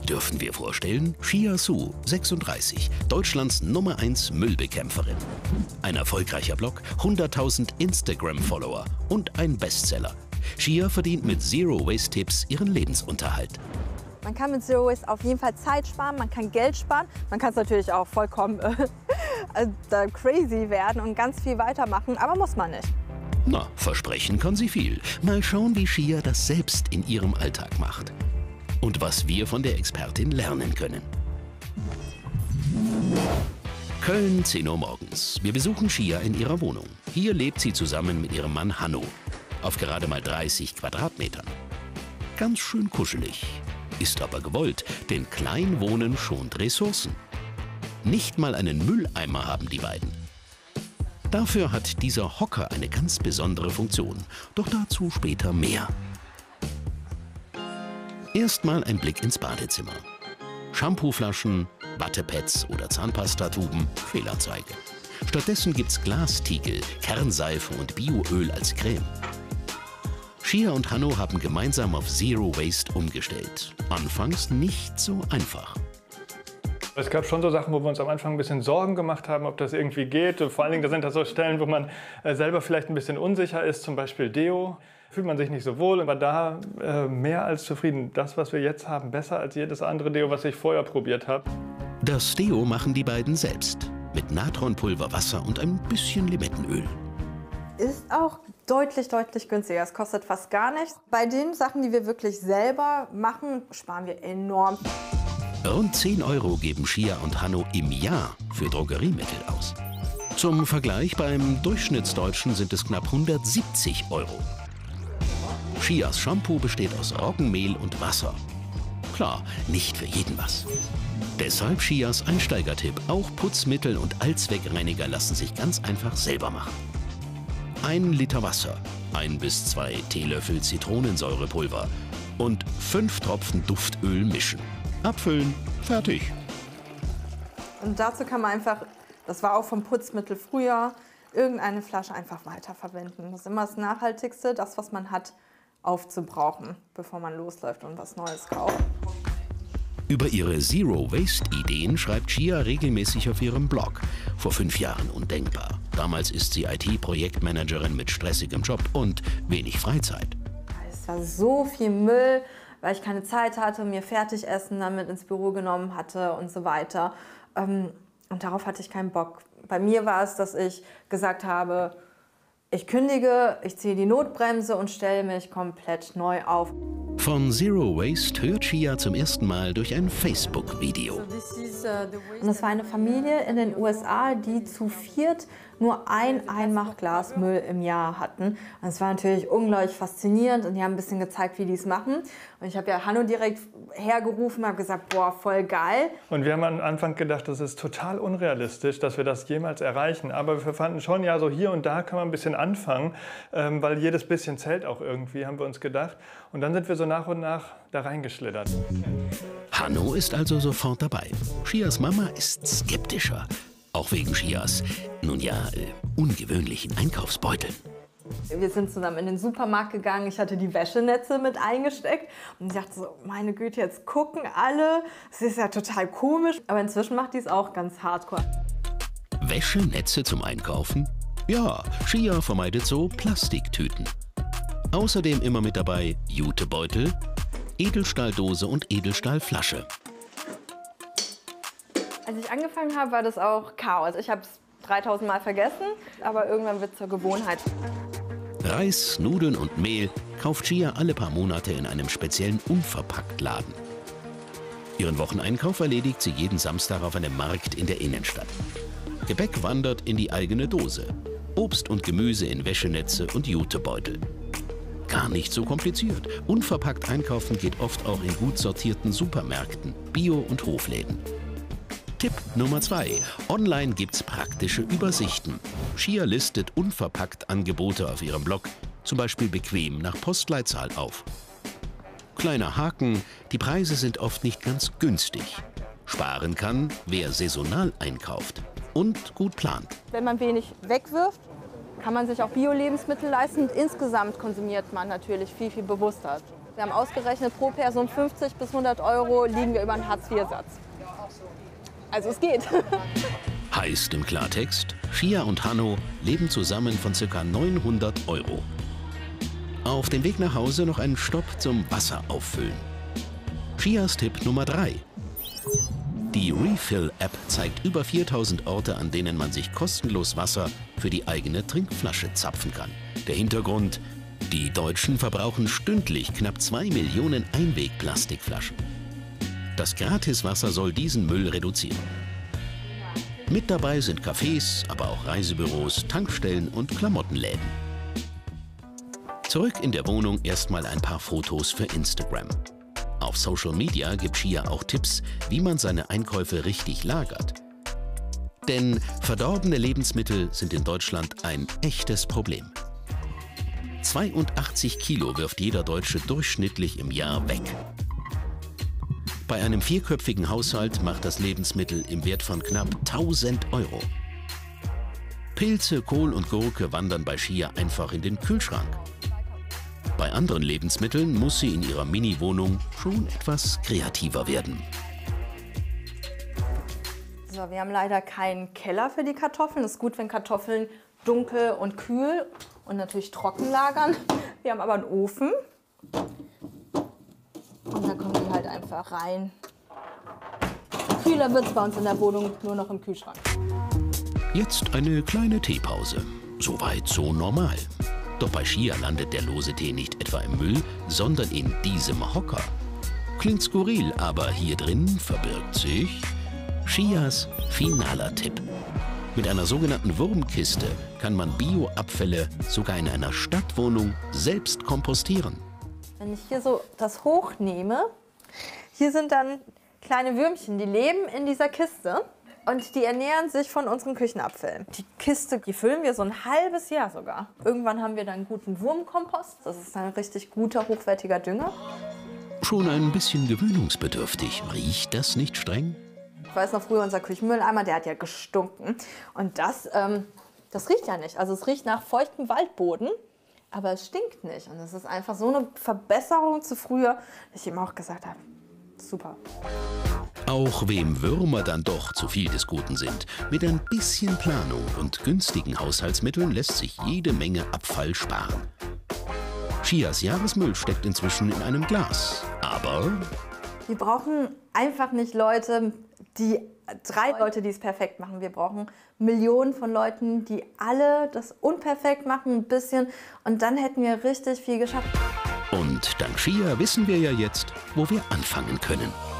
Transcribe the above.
Dürfen wir vorstellen, Shia Su, 36, Deutschlands Nummer 1 Müllbekämpferin. Ein erfolgreicher Blog, 100.000 Instagram-Follower und ein Bestseller. Shia verdient mit Zero-Waste-Tipps ihren Lebensunterhalt. Man kann mit Zero Waste auf jeden Fall Zeit sparen, man kann Geld sparen. Man kann es natürlich auch vollkommen crazy werden und ganz viel weitermachen, aber muss man nicht. Na, versprechen kann sie viel. Mal schauen, wie Shia das selbst in ihrem Alltag macht. Und was wir von der Expertin lernen können. Köln, 10 Uhr morgens. Wir besuchen Shia in ihrer Wohnung. Hier lebt sie zusammen mit ihrem Mann Hanno. Auf gerade mal 30 Quadratmetern. Ganz schön kuschelig. Ist aber gewollt, denn Kleinwohnen schont Ressourcen. Nicht mal einen Mülleimer haben die beiden. Dafür hat dieser Hocker eine ganz besondere Funktion. Doch dazu später mehr. Erstmal ein Blick ins Badezimmer. Shampooflaschen, Wattepads oder Zahnpastatuben, Fehlanzeige. Stattdessen gibt's Glastiegel, Kernseife und Bioöl als Creme. Shia und Hanno haben gemeinsam auf Zero Waste umgestellt. Anfangs nicht so einfach. Es gab schon so Sachen, wo wir uns am Anfang ein bisschen Sorgen gemacht haben, ob das irgendwie geht. Vor allen Dingen, da sind das so Stellen, wo man selber vielleicht ein bisschen unsicher ist, zum Beispiel Deo. Fühlt man sich nicht so wohl, aber da mehr als zufrieden. Das, was wir jetzt haben, besser als jedes andere Deo, was ich vorher probiert habe. Das Deo machen die beiden selbst. Mit Natronpulver, Wasser und ein bisschen Limettenöl. Ist auch deutlich günstiger. Es kostet fast gar nichts. Bei den Sachen, die wir wirklich selber machen, sparen wir enorm. Rund 10 € geben Shia und Hanno im Jahr für Drogeriemittel aus. Zum Vergleich, beim Durchschnittsdeutschen sind es knapp 170 €. Shias Shampoo besteht aus Roggenmehl und Wasser. Klar, nicht für jeden was. Deshalb Shias Einsteigertipp, auch Putzmittel und Allzweckreiniger lassen sich ganz einfach selber machen. 1 Liter Wasser, 1 bis 2 Teelöffel Zitronensäurepulver und 5 Tropfen Duftöl mischen. Abfüllen, fertig. Und dazu kann man einfach, das war auch vom Putzmittel früher, irgendeine Flasche einfach weiterverwenden. Das ist immer das Nachhaltigste, das, was man hat, aufzubrauchen, bevor man losläuft und was Neues kauft. Über ihre Zero-Waste-Ideen schreibt Shia regelmäßig auf ihrem Blog. Vor 5 Jahren undenkbar. Damals ist sie IT-Projektmanagerin mit stressigem Job und wenig Freizeit. Es war so viel Müll, weil ich keine Zeit hatte, mir Fertigessen damit ins Büro genommen hatte und so weiter. Und darauf hatte ich keinen Bock. Bei mir war es, dass ich gesagt habe, ich kündige, ich ziehe die Notbremse und stelle mich komplett neu auf. Von Zero Waste hört Shia zum ersten Mal durch ein Facebook-Video. Und es war eine Familie in den USA, die zu 4 nur ein Einmachglas Müll im Jahr hatten. Und es war natürlich unglaublich faszinierend und die haben ein bisschen gezeigt, wie die es machen. Und ich habe ja Hanno direkt hergerufen und habe gesagt, boah, voll geil. Und wir haben am Anfang gedacht, das ist total unrealistisch, dass wir das jemals erreichen. Aber wir fanden schon, ja, so hier und da kann man ein bisschen anfangen, weil jedes bisschen zählt auch irgendwie, haben wir uns gedacht. Und dann sind wir so nach und nach da reingeschlittert. Hanno ist also sofort dabei. Shias Mama ist skeptischer. Auch wegen Shias, nun ja, ungewöhnlichen Einkaufsbeuteln. Wir sind zusammen in den Supermarkt gegangen, ich hatte die Wäschenetze mit eingesteckt und ich dachte so, meine Güte, jetzt gucken alle, das ist ja total komisch. Aber inzwischen macht die es auch ganz hardcore. Wäschenetze zum Einkaufen? Ja, Shia vermeidet so Plastiktüten. Außerdem immer mit dabei Jutebeutel, Edelstahldose und Edelstahlflasche. Als ich angefangen habe, war das auch Chaos. Ich habe es 3000 Mal vergessen, aber irgendwann wird es zur Gewohnheit. Reis, Nudeln und Mehl kauft Shia alle paar Monate in einem speziellen Unverpacktladen. Ihren Wocheneinkauf erledigt sie jeden Samstag auf einem Markt in der Innenstadt. Gebäck wandert in die eigene Dose. Obst und Gemüse in Wäschenetze und Jutebeutel. Gar nicht so kompliziert. Unverpackt einkaufen geht oft auch in gut sortierten Supermärkten, Bio- und Hofläden. Tipp Nummer 2. Online gibt's praktische Übersichten. Shia listet unverpackt Angebote auf ihrem Blog, zum Beispiel bequem nach Postleitzahl auf. Kleiner Haken, die Preise sind oft nicht ganz günstig. Sparen kann, wer saisonal einkauft und gut plant. Wenn man wenig wegwirft, kann man sich auch Bio-Lebensmittel leisten. Und insgesamt konsumiert man natürlich viel bewusster. Wir haben ausgerechnet, pro Person 50 bis 100 € liegen wir über einen Hartz-IV-Satz. Also es geht. Heißt im Klartext, Shia und Hanno leben zusammen von ca. 900 €. Auf dem Weg nach Hause noch einen Stopp zum Wasser auffüllen. Shias Tipp Nummer 3. Die Refill-App zeigt über 4000 Orte, an denen man sich kostenlos Wasser für die eigene Trinkflasche zapfen kann. Der Hintergrund: Die Deutschen verbrauchen stündlich knapp 2 Millionen Einwegplastikflaschen. Das Gratiswasser soll diesen Müll reduzieren. Mit dabei sind Cafés, aber auch Reisebüros, Tankstellen und Klamottenläden. Zurück in der Wohnung erstmal ein paar Fotos für Instagram. Auf Social Media gibt Shia auch Tipps, wie man seine Einkäufe richtig lagert. Denn verdorbene Lebensmittel sind in Deutschland ein echtes Problem. 82 Kilo wirft jeder Deutsche durchschnittlich im Jahr weg. Bei einem vierköpfigen Haushalt macht das Lebensmittel im Wert von knapp 1000 €. Pilze, Kohl und Gurke wandern bei Shia einfach in den Kühlschrank. Bei anderen Lebensmitteln muss sie in ihrer Mini-Wohnung schon etwas kreativer werden. So, wir haben leider keinen Keller für die Kartoffeln. Es ist gut, wenn Kartoffeln dunkel und kühl und natürlich trocken lagern. Wir haben aber einen Ofen. Und dann kommen die halt einfach rein. Kühler wird es bei uns in der Wohnung nur noch im Kühlschrank. Jetzt eine kleine Teepause. Soweit so normal. Doch bei Shia landet der lose Tee nicht etwa im Müll, sondern in diesem Hocker. Klingt skurril, aber hier drin verbirgt sich Shias finaler Tipp. Mit einer sogenannten Wurmkiste kann man Bioabfälle sogar in einer Stadtwohnung selbst kompostieren. Wenn ich hier so das hochnehme, hier sind dann kleine Würmchen, die leben in dieser Kiste und die ernähren sich von unseren Küchenabfällen. Die Kiste, die füllen wir so ein halbes Jahr sogar. Irgendwann haben wir dann guten Wurmkompost. Das ist ein richtig guter, hochwertiger Dünger. Schon ein bisschen gewöhnungsbedürftig. Riecht das nicht streng? Ich weiß noch früher, unser Küchenmülleimer, der hat ja gestunken. Und das riecht ja nicht. Also es riecht nach feuchtem Waldboden, aber es stinkt nicht. Und es ist einfach so eine Verbesserung zu früher, dass ich ihm auch gesagt habe, super. Auch wem Würmer dann doch zu viel des Guten sind, mit ein bisschen Planung und günstigen Haushaltsmitteln lässt sich jede Menge Abfall sparen. Shias Jahresmüll steckt inzwischen in einem Glas, aber wir brauchen einfach nicht Leute, drei Leute, die es perfekt machen. Wir brauchen Millionen von Leuten, die alle das unperfekt machen, ein bisschen. Und dann hätten wir richtig viel geschafft. Und dank Shia wissen wir ja jetzt, wo wir anfangen können.